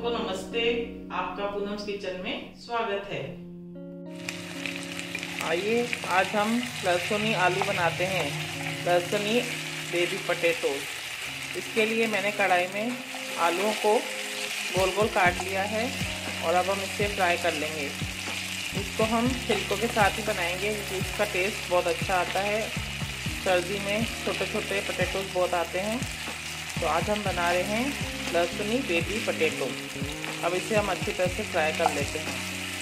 को नमस्ते। आपका पूनम्स किचन में स्वागत है। आइए आज हम लहसुनी आलू बनाते हैं, लहसुनी बेबी पोटैटो। इसके लिए मैंने कढ़ाई में आलूओं को गोल गोल काट लिया है और अब हम इसे फ्राई कर लेंगे। इसको हम छिलकों के साथ ही बनाएंगे क्योंकि इसका टेस्ट बहुत अच्छा आता है। सर्दी में छोटे छोटे पोटैटोज बहुत आते हैं, तो आज हम बना रहे हैं लहसुनी बेबी पोटैटो। अब इसे हम अच्छी तरह से फ्राई कर लेते हैं।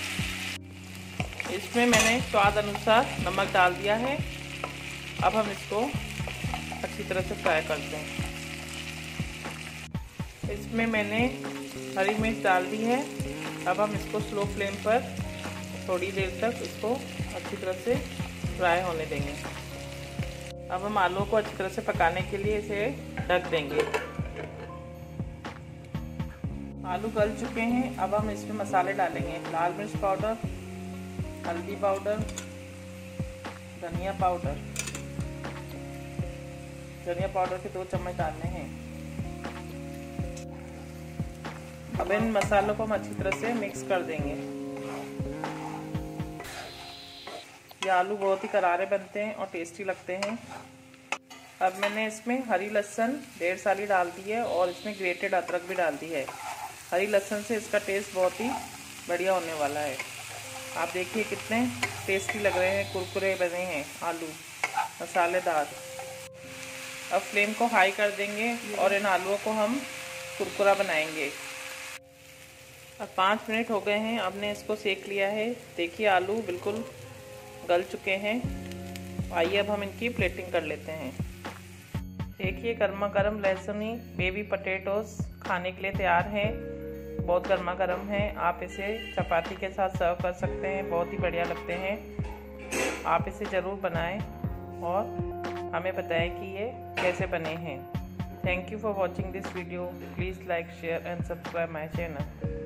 इसमें मैंने स्वाद अनुसार नमक डाल दिया है। अब हम इसको अच्छी तरह से फ्राई करते हैं। इसमें मैंने हरी मिर्च डाल दी है। अब हम इसको स्लो फ्लेम पर थोड़ी देर तक इसको अच्छी तरह से फ्राई होने देंगे। अब हम आलू को अच्छी तरह से पकाने के लिए इसे ढक देंगे। आलू गल चुके हैं। अब हम इसमें मसाले डालेंगे। लाल मिर्च पाउडर, हल्दी पाउडर, धनिया पाउडर। धनिया पाउडर के 2 चम्मच डालने हैं। अब इन मसालों को हम अच्छी तरह से मिक्स कर देंगे। ये आलू बहुत ही करारे बनते हैं और टेस्टी लगते हैं। अब मैंने इसमें हरी लहसुन 1.5 साली डाल दी है और इसमें ग्रेटेड अदरक भी डाल दी है। हरी लहसुन से इसका टेस्ट बहुत ही बढ़िया होने वाला है। आप देखिए कितने टेस्टी लग रहे हैं, कुरकुरे बने हैं आलू मसालेदार। अब फ्लेम को हाई कर देंगे और इन आलूओं को हम कुरकुरा बनाएंगे। अब 5 मिनट हो गए हैं। हमने इसको सेक लिया है। देखिए आलू बिल्कुल गल चुके हैं। आइए अब हम इनकी प्लेटिंग कर लेते हैं। देखिए गर्मा गर्म लहसुनी बेबी पोटैटोस खाने के लिए तैयार है। बहुत गर्मा गर्म है। आप इसे चपाती के साथ सर्व कर सकते हैं, बहुत ही बढ़िया लगते हैं। आप इसे ज़रूर बनाएं और हमें बताएं कि ये कैसे बने हैं। Thank you for watching this video. Please like, share and subscribe my channel.